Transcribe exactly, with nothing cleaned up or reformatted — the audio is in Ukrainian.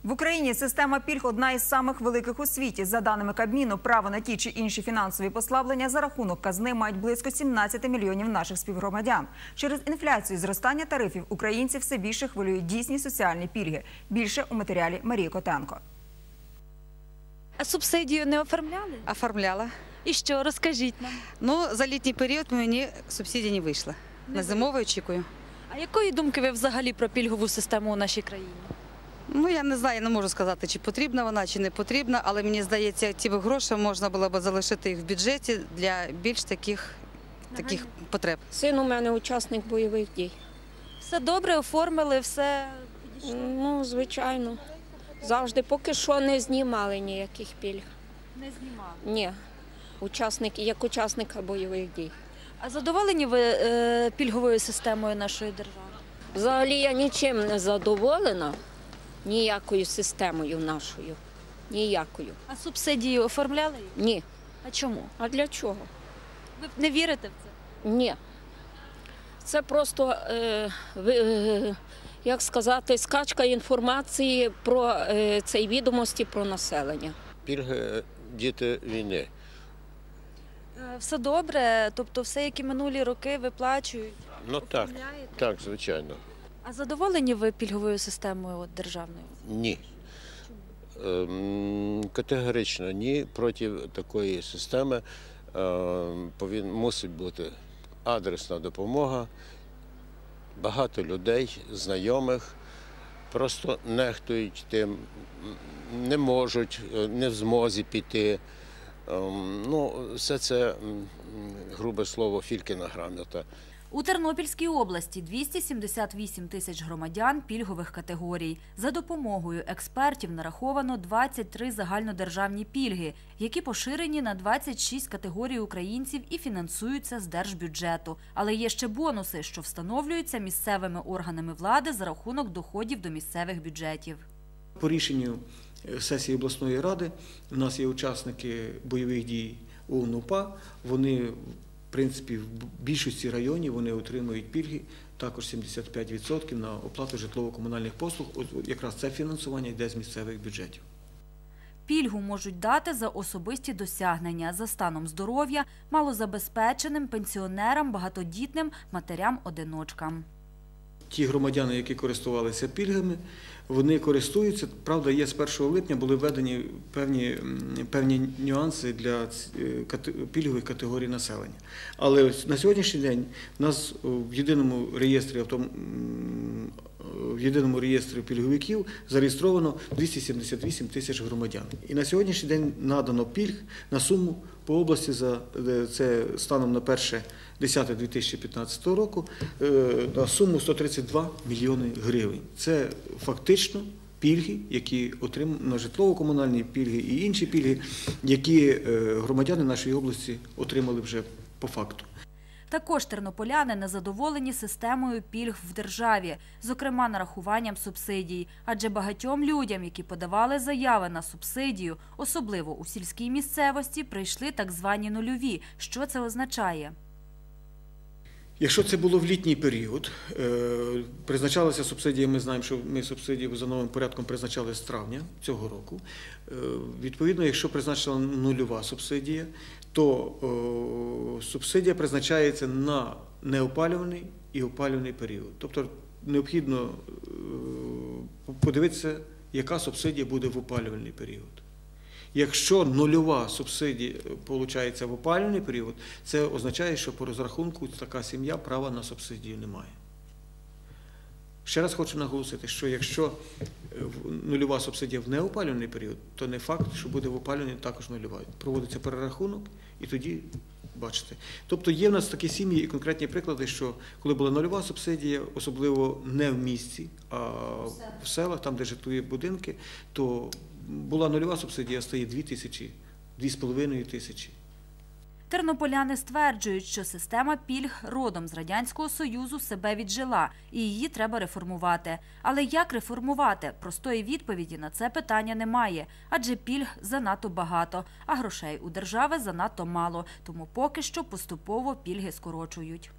В Україні система пільг – одна із самих великих у світі. За даними Кабміну, право на ті чи інші фінансові послаблення за рахунок казни мають близько сімнадцяти мільйонів наших співгромадян. Через інфляцію і зростання тарифів українців все більше хвилюють дійсні соціальні пільги. Більше у матеріалі Марії Котенко. А субсидію не оформляли? Оформляла. І що? Розкажіть нам. Ну, за літній період мені субсидія не вийшла. На зимовий очікую. А якої думки ви взагалі про пільгову систему у нашій країні? Ну, я не знаю, не можу сказати, чи потрібна вона, чи не потрібна, але мені здається, ці гроші можна було б залишити їх в бюджеті для більш таких, таких потреб. Син у мене учасник бойових дій. Все добре, оформили, все підійшло? Ну, звичайно. Завжди, поки що не знімали ніяких пільг. Не знімали? Ні, учасник, як учасника бойових дій. А задоволені ви е, пільговою системою нашої держави? Взагалі я нічим не задоволена, ніякою системою нашою, ніякою. А субсидію оформляли? Ні. А чому? А для чого? Ви не вірите в це? Ні. Це просто, е, е, як сказати, скачка інформації про е, цей відомості про населення. Пільги діти війни. Все добре, тобто все, як і минулі роки, виплачують? Ну так, так, звичайно. А задоволені ви пільговою системою от, державною? Ні. Ем, Категорично ні. Проти такої системи ем, повин, мусить бути адресна допомога. Багато людей, знайомих, просто нехтують тим, не можуть, не в змозі піти. Ну, все це, грубе слово, фількина грамота. У Тернопільській області двісті сімдесят вісім тисяч громадян пільгових категорій. За допомогою експертів нараховано двадцять три загальнодержавні пільги, які поширені на двадцять шість категорій українців і фінансуються з держбюджету. Але є ще бонуси, що встановлюються місцевими органами влади за рахунок доходів до місцевих бюджетів. По рішенню сесії обласної ради у нас є учасники бойових дій ОУН УПА. Вони, в принципі, в більшості районів вони отримують пільги, також сімдесят п'ять відсотків на оплату житлово-комунальних послуг. Якраз це фінансування йде з місцевих бюджетів. Пільгу можуть дати за особисті досягнення, за станом здоров'я, малозабезпеченим, пенсіонерам, багатодітним, матерям-одиночкам. Ті громадяни, які користувалися пільгами, вони користуються. Правда, є з першого липня були введені певні, певні нюанси для пільгових категорій населення. Але на сьогоднішній день у нас в єдиному реєстрі, в єдиному реєстрі пільговиків зареєстровано двісті сімдесят вісім тисяч громадян. І на сьогоднішній день надано пільг на суму по області, за, це станом на перше десяте дві тисячі п'ятнадцятого року, на суму сто тридцять два мільйони гривень. Це фактично пільги, які отримують на житлово-комунальні пільги і інші пільги, які громадяни нашої області отримали вже по факту. Також тернополяни незадоволені системою пільг в державі, зокрема нарахуванням субсидій. Адже багатьом людям, які подавали заяви на субсидію, особливо у сільській місцевості, прийшли так звані нульові. Що це означає? Якщо це було в літній період, призначалася субсидія, ми знаємо, що ми субсидію за новим порядком призначали з травня цього року. Відповідно, якщо призначена нульова субсидія, то субсидія призначається на неопалюваний і опалюваний період. Тобто необхідно подивитися, яка субсидія буде в опалювальний період. Якщо нульова субсидія виходить в опалювальний період, це означає, що по розрахунку така сім'я права на субсидію не має. Ще раз хочу наголосити, що якщо нульова субсидія в неопалювальний період, то не факт, що буде в опалювальний також нульова. Проводиться перерахунок і тоді бачите. Тобто є в нас такі сім'ї і конкретні приклади, що коли була нульова субсидія, особливо не в місті, а в селах, там де житлові будинки, то була нульова субсидія, стає дві тисячі, дві з половиною тисячі. Тернополяни стверджують, що система пільг родом з Радянського Союзу себе віджила і її треба реформувати. Але як реформувати? Простої відповіді на це питання немає, адже пільг занадто багато, а грошей у держави занадто мало, тому поки що поступово пільги скорочують.